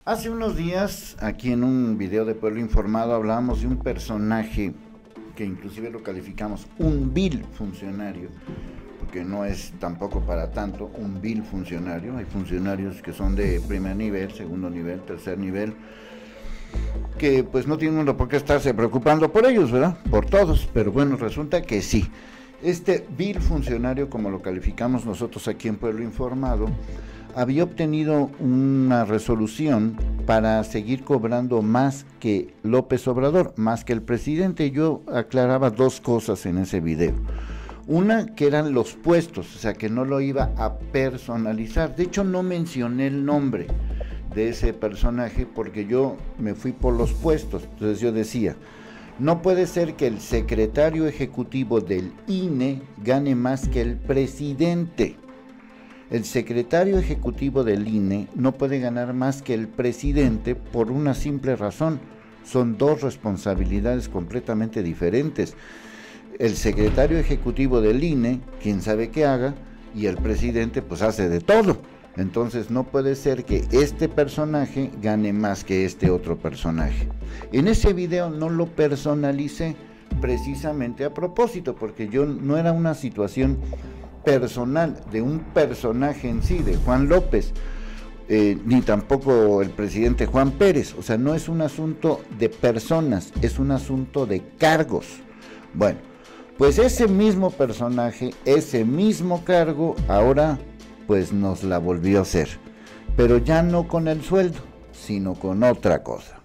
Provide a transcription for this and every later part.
Hace unos días, aquí en un video de Pueblo Informado, hablábamos de un personaje que inclusive lo calificamos un vil funcionario, porque no es tampoco para tanto un vil funcionario. Hay funcionarios que son de primer nivel, segundo nivel, tercer nivel, que pues no tienen uno por qué estarse preocupando por ellos, ¿verdad? Por todos, pero bueno, resulta que sí. Este vil funcionario, como lo calificamos nosotros aquí en Pueblo Informado, había obtenido una resolución para seguir cobrando más que López Obrador, más que el presidente. Yo aclaraba dos cosas en ese video. Una, que eran los puestos, o sea, que no lo iba a personalizar. De hecho, no mencioné el nombre de ese personaje porque yo me fui por los puestos. Entonces yo decía, no puede ser que el secretario ejecutivo del INE gane más que el presidente. El secretario ejecutivo del INE no puede ganar más que el presidente por una simple razón. Son dos responsabilidades completamente diferentes. El secretario ejecutivo del INE, quién sabe qué haga, y el presidente pues hace de todo. Entonces no puede ser que este personaje gane más que este otro personaje. En ese video no lo personalicé precisamente a propósito, porque yo no era una situación personal de un personaje en sí, de Juan López, ni tampoco el presidente Juan Pérez. O sea, no es un asunto de personas, es un asunto de cargos. Bueno, pues ese mismo personaje, ese mismo cargo, ahora pues nos la volvió a hacer, pero ya no con el sueldo, sino con otra cosa.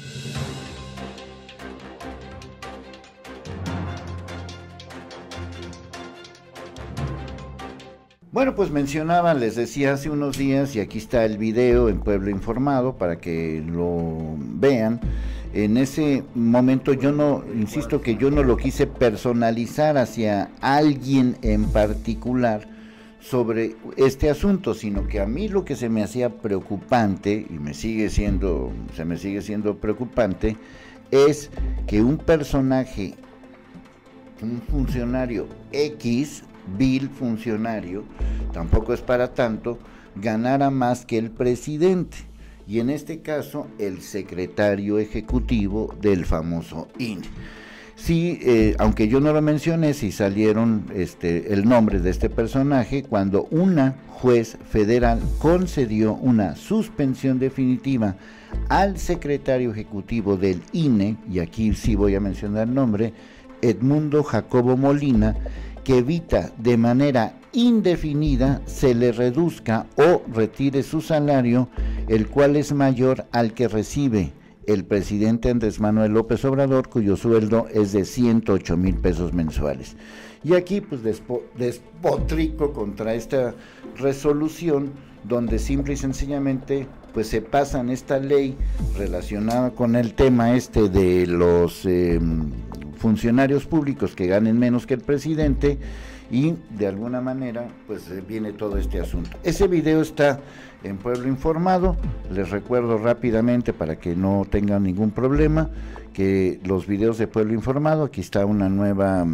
Bueno, pues mencionaba, les decía hace unos días, y aquí está el video en Pueblo Informado para que lo vean. En ese momento yo no, insisto que yo no lo quise personalizar hacia alguien en particular sobre este asunto, sino que a mí lo que se me hacía preocupante, y se me sigue siendo preocupante, es que un personaje, un funcionario X, vil funcionario, tampoco es para tanto, ganara más que el presidente, y en este caso el secretario ejecutivo del famoso INE. Sí, aunque yo no lo mencioné, sí salieron el nombre de este personaje cuando una juez federal concedió una suspensión definitiva al secretario ejecutivo del INE, y aquí sí voy a mencionar el nombre, Edmundo Jacobo Molina, que evita de manera indefinida se le reduzca o retire su salario, el cual es mayor al que recibe el presidente Andrés Manuel López Obrador, cuyo sueldo es de 108,000 pesos mensuales. Y aquí pues despotrico contra esta resolución, donde simple y sencillamente pues se pasan esta ley relacionada con el tema de los funcionarios públicos que ganen menos que el presidente, y de alguna manera pues viene todo este asunto. Ese video está en Pueblo Informado. Les recuerdo rápidamente, para que no tengan ningún problema, que los videos de Pueblo Informado, aquí está una nueva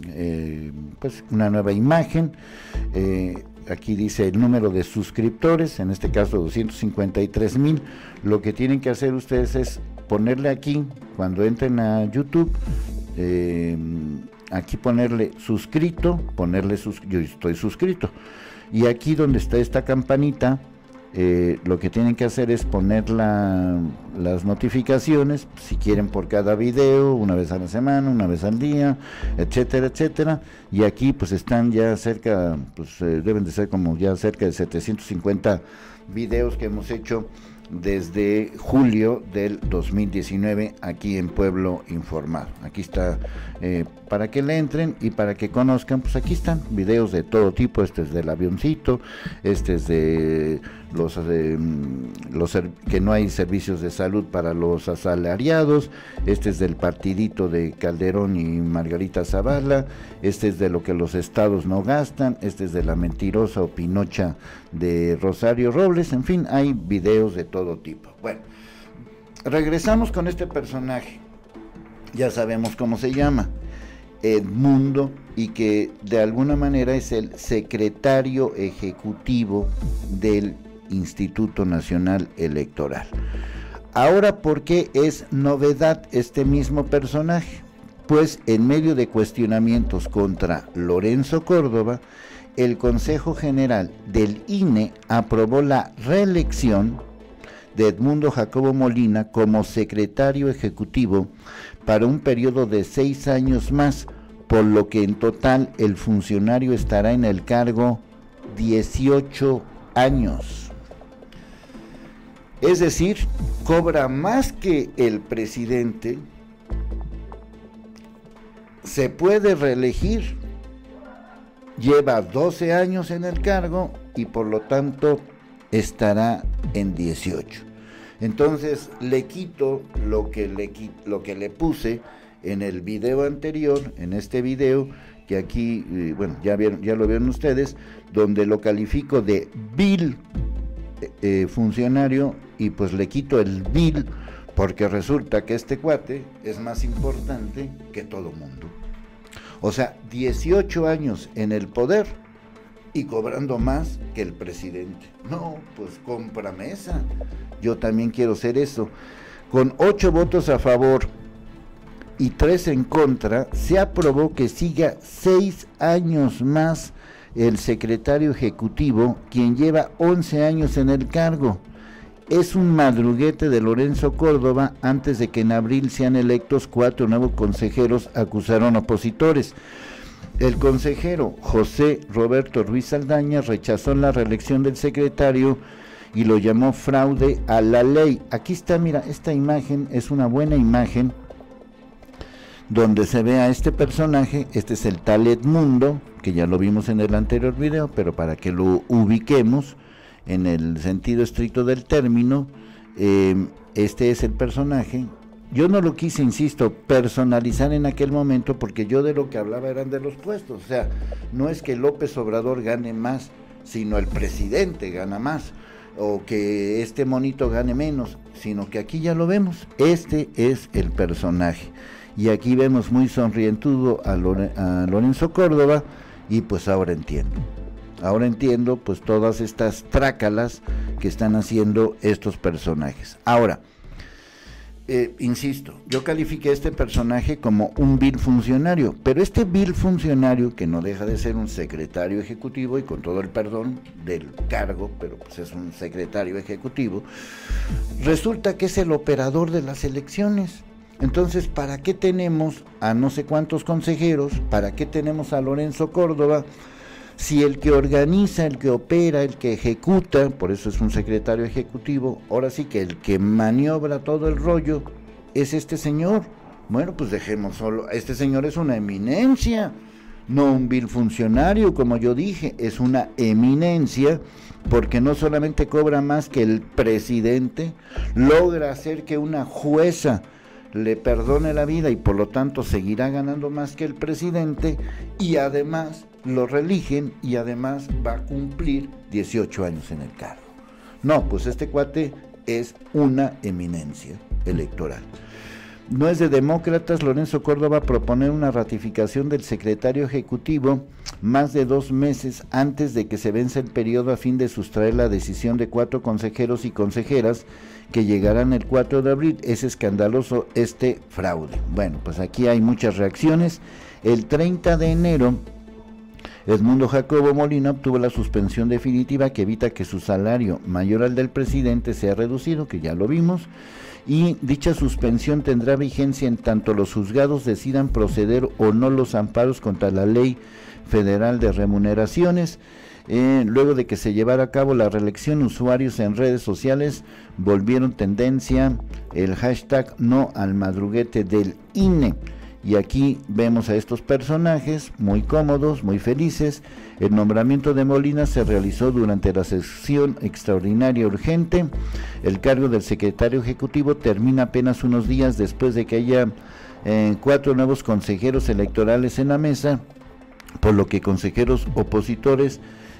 imagen. Aquí dice el número de suscriptores, en este caso 253,000. Lo que tienen que hacer ustedes es ponerle aquí, cuando entren a YouTube, aquí ponerle suscrito, yo estoy suscrito, y aquí donde está esta campanita, lo que tienen que hacer es poner las notificaciones, si quieren por cada video, una vez a la semana, una vez al día, etcétera, etcétera. Y aquí pues están ya cerca, deben de ser como ya cerca de 750 videos que hemos hecho desde julio del 2019 aquí en Pueblo Informado. Aquí está, para que le entren y para que conozcan, pues aquí están videos de todo tipo. Este es del avioncito, este es de los que no hay servicios de salud para los asalariados, este es del partidito de Calderón y Margarita Zavala, este es de lo que los estados no gastan, este es de la mentirosa o pinocha de Rosario Robles. En fin, hay videos de todo tipo. Bueno, regresamos con este personaje. Ya sabemos cómo se llama, Edmundo, y que de alguna manera es el secretario ejecutivo del Instituto Nacional Electoral. Ahora, ¿por qué es novedad este mismo personaje? Pues en medio de cuestionamientos contra Lorenzo Córdoba, el Consejo General del INE aprobó la reelección de Edmundo Jacobo Molina como secretario ejecutivo para un periodo de 6 años más, por lo que en total el funcionario estará en el cargo 18 años. Es decir, cobra más que el presidente, se puede reelegir, lleva 12 años en el cargo y por lo tanto estará en 18. Entonces le quito lo que le puse en el video anterior, en este video que aquí, bueno, ya lo vieron ustedes, donde lo califico de vil funcionario, y pues le quito el vil porque resulta que este cuate es más importante que todo mundo. O sea, 18 años en el poder y cobrando más que el presidente. No, pues cómprame esa. Yo también quiero ser eso. Con 8 votos a favor y 3 en contra, se aprobó que siga 6 años más el secretario ejecutivo, quien lleva 11 años en el cargo. Es un madruguete de Lorenzo Córdoba. Antes de que en abril sean electos 4 nuevos consejeros, acusaron opositores. El consejero José Roberto Ruiz Saldaña rechazó la reelección del secretario y lo llamó fraude a la ley. Aquí está, mira, esta imagen es una buena imagen donde se ve a este personaje. Este es el tal Edmundo, que ya lo vimos en el anterior video, pero para que lo ubiquemos en el sentido estricto del término, este es el personaje. Yo no lo quise, insisto, personalizar en aquel momento, porque yo de lo que hablaba eran de los puestos. O sea, no es que López Obrador gane más, sino el presidente gana más, o que este monito gane menos, sino que aquí ya lo vemos, este es el personaje. Y aquí vemos muy sonrientudo a Lorenzo Córdoba, y pues ahora entiendo pues todas estas trácalas que están haciendo estos personajes. Ahora, insisto, yo califiqué a este personaje como un vil funcionario, pero este vil funcionario, que no deja de ser un secretario ejecutivo, y con todo el perdón del cargo, pero pues es un secretario ejecutivo, resulta que es el operador de las elecciones. Entonces, ¿para qué tenemos a no sé cuántos consejeros? ¿Para qué tenemos a Lorenzo Córdoba? Si el que organiza, el que opera, el que ejecuta, por eso es un secretario ejecutivo, ahora sí que el que maniobra todo el rollo es este señor. Bueno, pues dejemos solo, este señor es una eminencia, no un vil funcionario, como yo dije, es una eminencia, porque no solamente cobra más que el presidente, logra hacer que una jueza le perdone la vida y por lo tanto seguirá ganando más que el presidente, y además lo reeligen y además va a cumplir 18 años en el cargo. No, pues este cuate es una eminencia electoral. No es de demócratas Lorenzo Córdoba proponer una ratificación del secretario ejecutivo más de 2 meses antes de que se vence el periodo, a fin de sustraer la decisión de 4 consejeros y consejeras que llegarán el 4 de abril. Es escandaloso este fraude. Bueno, pues aquí hay muchas reacciones. El 30 de enero, Edmundo Jacobo Molina obtuvo la suspensión definitiva que evita que su salario mayor al del presidente sea reducido, que ya lo vimos, y dicha suspensión tendrá vigencia en tanto los juzgados decidan proceder o no los amparos contra la Ley Federal de Remuneraciones. Luego de que se llevara a cabo la reelección, usuarios en redes sociales volvieron tendencia el hashtag no al madruguete del INE. Y aquí vemos a estos personajes muy cómodos, muy felices. El nombramiento de Molina se realizó durante la sesión extraordinaria urgente. El cargo del secretario ejecutivo termina apenas unos días después de que haya 4 nuevos consejeros electorales en la mesa, por lo que consejeros opositores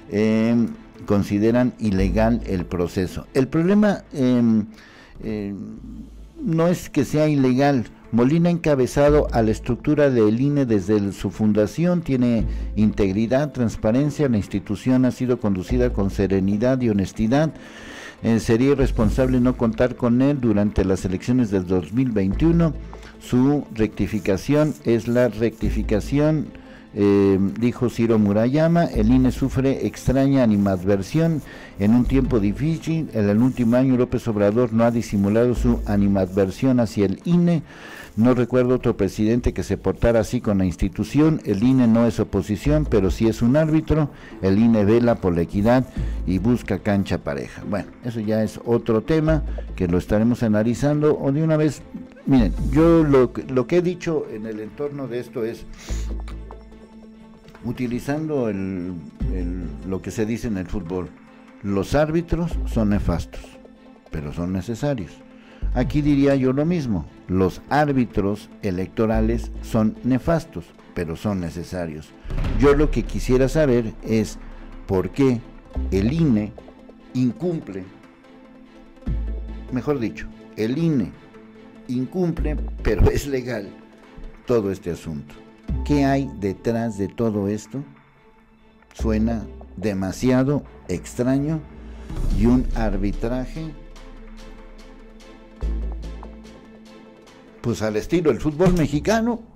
consideran ilegal el proceso. El problema no es que sea ilegal, Molina ha encabezado a la estructura del INE desde su fundación, tiene integridad, transparencia, la institución ha sido conducida con serenidad y honestidad. Sería irresponsable no contar con él durante las elecciones del 2021. Su rectificación es la rectificación, dijo Ciro Murayama. El INE sufre extraña animadversión en un tiempo difícil. En el último año López Obrador no ha disimulado su animadversión hacia el INE. No recuerdo otro presidente que se portara así con la institución. El INE no es oposición, pero sí es un árbitro. El INE vela por la equidad y busca cancha pareja. Bueno, eso ya es otro tema que lo estaremos analizando. O de una vez, miren, yo lo que he dicho en el entorno de esto es, utilizando lo que se dice en el fútbol, los árbitros son nefastos, pero son necesarios. Aquí diría yo lo mismo, los árbitros electorales son nefastos, pero son necesarios. Yo lo que quisiera saber es por qué el INE incumple, mejor dicho, el INE incumple, pero es legal, todo este asunto. ¿Qué hay detrás de todo esto? Suena demasiado extraño y un arbitraje pues al estilo del fútbol mexicano.